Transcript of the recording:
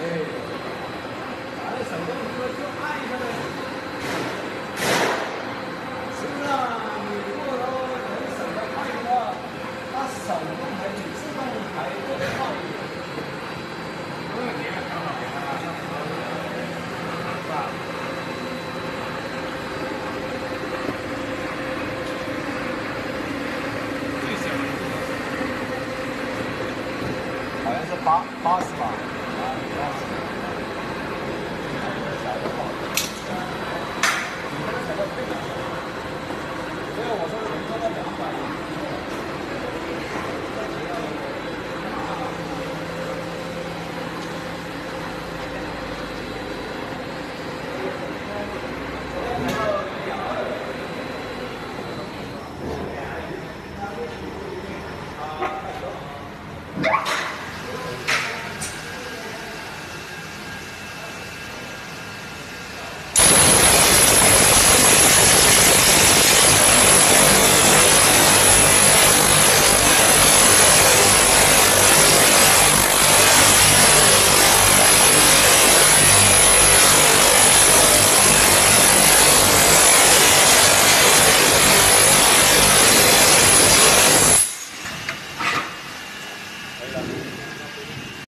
反正手动车就按一下呗。是不是啊？你如果说能省得快的话，那手动还比自动还更快一点。 你也刚好给他上车，是吧？最小的好像是80吧？啊，80。小的不好用，你那个才叫最小。所以我说能做到200。